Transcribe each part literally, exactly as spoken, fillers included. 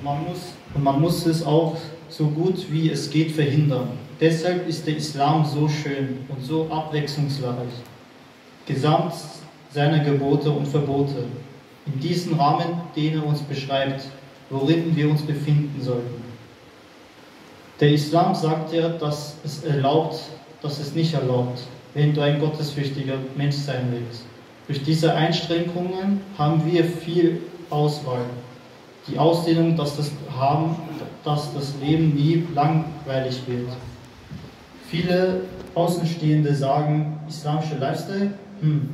man muss, und man muss es auch so gut wie es geht verhindern. Deshalb ist der Islam so schön und so abwechslungsreich, gesamt seiner Gebote und Verbote, in diesem Rahmen, den er uns beschreibt, worin wir uns befinden sollten. Der Islam sagt ja, dass es erlaubt, dass es nicht erlaubt, wenn du ein gottesfürchtiger Mensch sein willst. Durch diese Einschränkungen haben wir viel Auswahl. Die Ausdehnung, dass das, haben, dass das Leben nie langweilig wird. Viele Außenstehende sagen, islamischer Lifestyle, hm,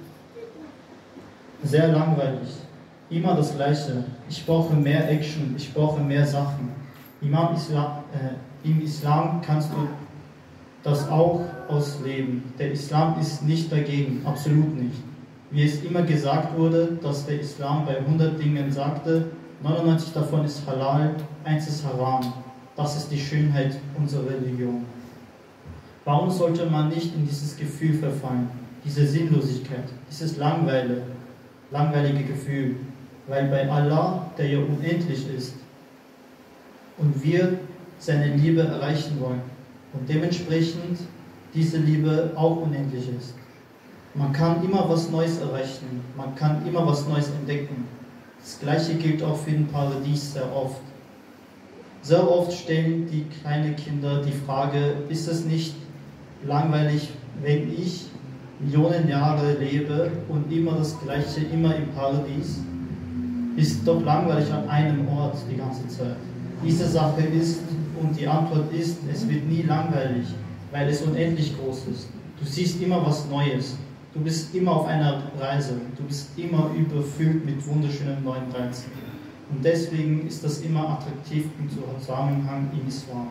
sehr langweilig, immer das Gleiche. Ich brauche mehr Action, ich brauche mehr Sachen. Imam Islam, äh, Im Islam kannst du das auch ausleben. Der Islam ist nicht dagegen, absolut nicht. Wie es immer gesagt wurde, dass der Islam bei hundert Dingen sagte, neunundneunzig davon ist halal, eins ist haram. Das ist die Schönheit unserer Religion. Warum sollte man nicht in dieses Gefühl verfallen, diese Sinnlosigkeit, dieses Langweile, langweilige Gefühl? Weil bei Allah, der ja unendlich ist, und wir seine Liebe erreichen wollen und dementsprechend diese Liebe auch unendlich ist. Man kann immer was Neues erreichen, man kann immer was Neues entdecken. Das Gleiche gilt auch für den Paradies sehr oft. Sehr oft stellen die kleinen Kinder die Frage, ist es nicht langweilig, wenn ich Millionen Jahre lebe und immer das Gleiche, immer im Paradies? Ist doch langweilig an einem Ort die ganze Zeit. Diese Sache ist, und die Antwort ist, es wird nie langweilig, weil es unendlich groß ist. Du siehst immer was Neues. Du bist immer auf einer Reise. Du bist immer überfüllt mit wunderschönen neuen Reizen. Und deswegen ist das immer attraktiv im Zusammenhang im Islam.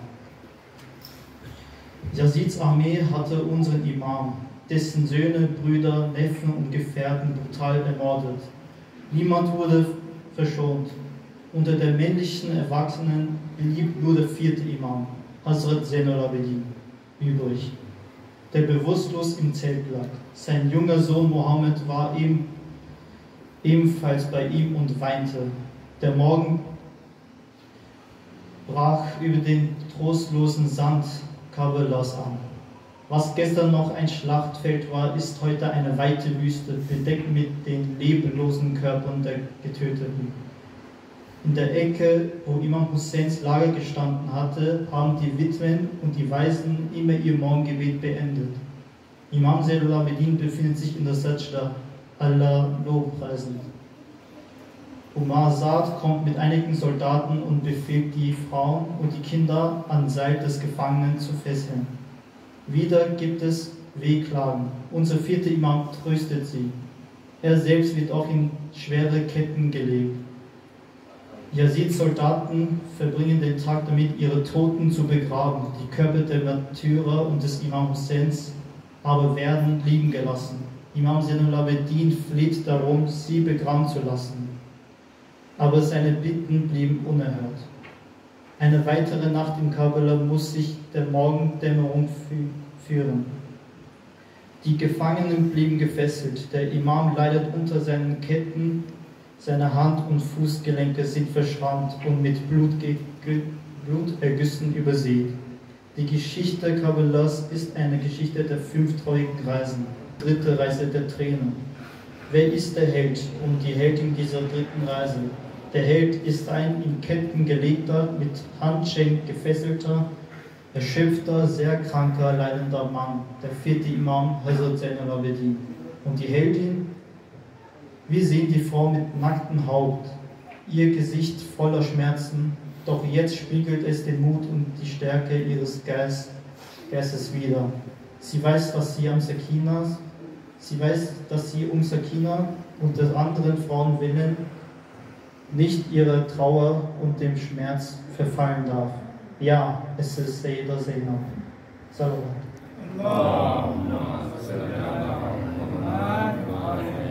Yazids Armee hatte unseren Imam, dessen Söhne, Brüder, Neffen und Gefährten brutal ermordet. Niemand wurde verschont. Unter der männlichen Erwachsenen blieb nur der vierte Imam, Hazrat Zainul Abidin, übrig, der bewusstlos im Zelt lag. Sein junger Sohn Mohammed war eben, ebenfalls bei ihm und weinte. Der Morgen brach über den trostlosen Sand Karbalas an. Was gestern noch ein Schlachtfeld war, ist heute eine weite Wüste, bedeckt mit den leblosen Körpern der Getöteten. In der Ecke, wo Imam Husseins Lager gestanden hatte, haben die Witwen und die Waisen immer ihr Morgengebet beendet. Imam Zainul Abidin befindet sich in der Sajda, Allah lobpreisend. Umar Saad kommt mit einigen Soldaten und befiehlt, die Frauen und die Kinder an Seil des Gefangenen zu fesseln. Wieder gibt es Wehklagen. Unser vierter Imam tröstet sie. Er selbst wird auch in schwere Ketten gelegt. Yazids Soldaten verbringen den Tag damit, ihre Toten zu begraben. Die Körper der Märtyrer und des Imam Husseins aber werden liegen gelassen. Imam Zainul Abidin fleht darum, sie begraben zu lassen. Aber seine Bitten blieben unerhört. Eine weitere Nacht in Karbala muss sich der Morgendämmerung führen. Die Gefangenen blieben gefesselt. Der Imam leidet unter seinen Ketten. Seine Hand- und Fußgelenke sind verschrammt und mit Blutergüssen übersät. Die Geschichte Karbalas ist eine Geschichte der fünf traurigen Reisen, dritte Reise der Tränen. Wer ist der Held und die Heldin dieser dritten Reise? Der Held ist ein in Ketten gelegter, mit Handschellen gefesselter, erschöpfter, sehr kranker, leidender Mann, der vierte Imam Hazrat Zainul Abidin. Und die Heldin? Wir sehen die Frau mit nacktem Haupt, ihr Gesicht voller Schmerzen, doch jetzt spiegelt es den Mut und die Stärke ihres Geist, Geistes wider. Sie weiß, dass sie am Sakina, sie weiß, dass sie um Sakina und der anderen Frauen willen nicht ihrer Trauer und dem Schmerz verfallen darf. Ja, es ist Sayyida Zainab. Salawat.